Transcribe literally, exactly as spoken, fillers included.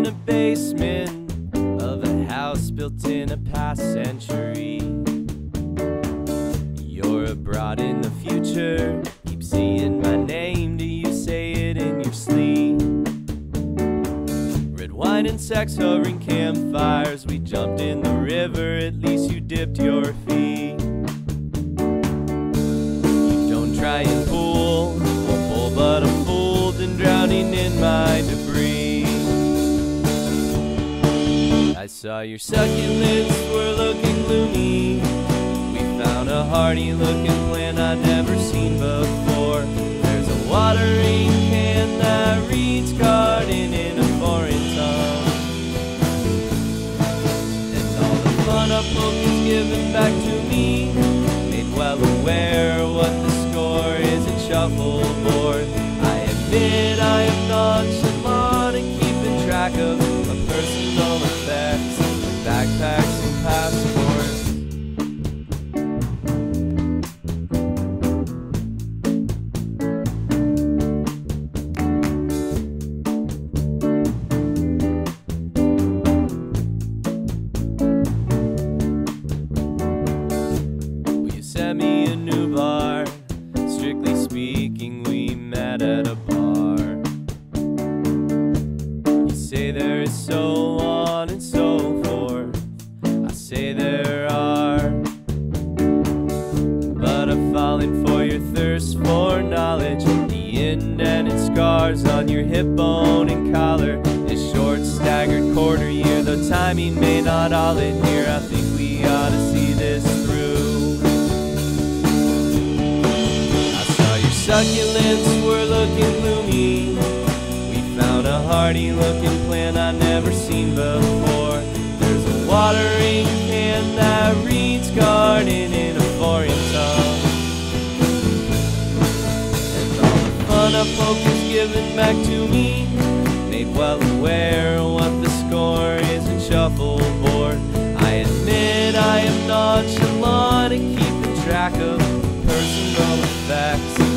in a basement of a house built in a past century. You're abroad in the future, keep seeing my name, do you say it in your sleep? Red wine and sex, hovering campfires, we jumped in the river, at least you dipped your feet. You don't try and pull, won't pull but I'm fooled and drowning in my debris. I saw your succulents were looking gloomy. We found a hardy looking plant I'd never seen before. There's a watering can that reads garden in a foreign tongue. And all the fun I poke is given back to me, made well aware what the score is at shuffleboard. I admit I am nonchalant in keeping track of my personal effects, backpacks and passports. Will you send me a new bar? Strictly speaking, we met at a bar. You say there is so on and so forth, I say there are, but I've fallen for your thirst for knowledge. The indented scars on your hip bone and collar, this short staggered quarter year, though timing may not all adhere, I think we ought to see this through. I saw your succulents were looking gloomy. We found a hardy looking plant I'd never seen before. There's a watering can that reads garden in a foreign tongue. And all the fun I poke is given back to me, made well aware what the score is in shuffleboard. I admit I am nonchalant in keeping track of personal effects.